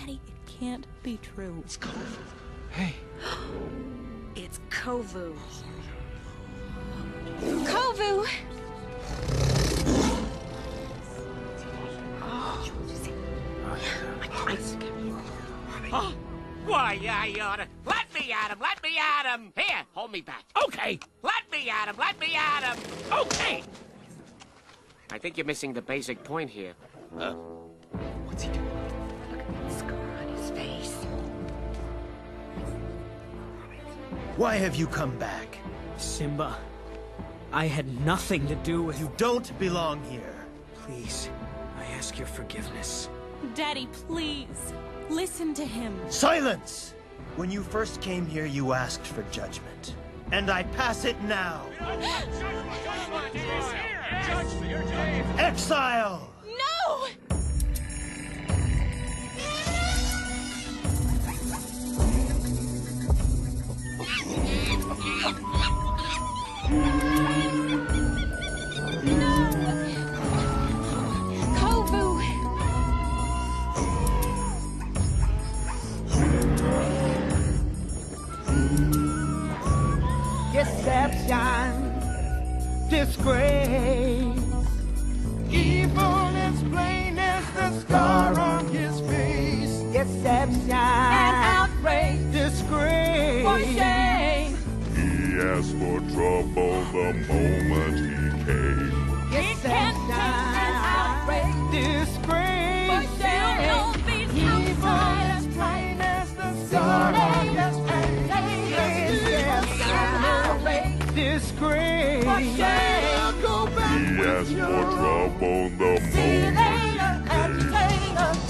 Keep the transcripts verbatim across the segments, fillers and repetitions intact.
Daddy, it can't be true. It's Kovu. Hey. It's Kovu. Kovu! Oh, why, I oughta... Let me at him! Let me at him! Here, hold me back. Okay. Let me at him! Let me at him! Okay. I think you're missing the basic point here. Huh? What's he doing? Look at that scar on his face. Why have you come back? Simba, I had nothing to do with... You don't belong here. Please, I ask your forgiveness. Daddy, please. Listen to him. Silence! When you first came here, you asked for judgment. And I pass it now. Exile! No! Kovu! Deception, disgrace. Evil as plain as the scar on his face. Deception and outrage, disgrace. For shame. He asked for trouble the moment he came. Deception and outrage, disgrace. For shame. Evil as plain as the scar on his face. Deception and outrage, disgrace. For shame. Go back. He asked for trouble the moment he came.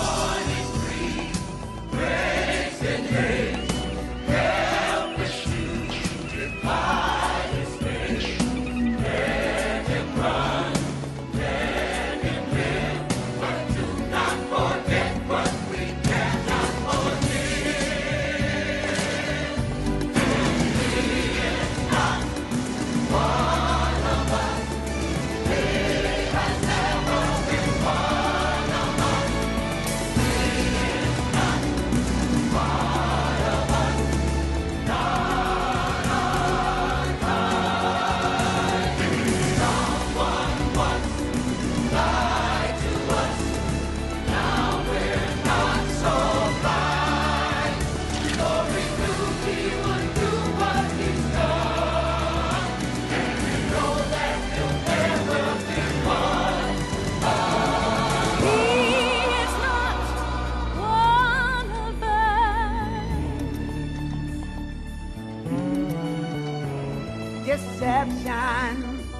Deception,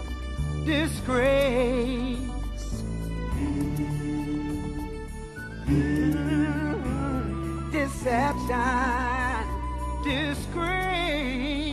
disgrace. Deception, disgrace.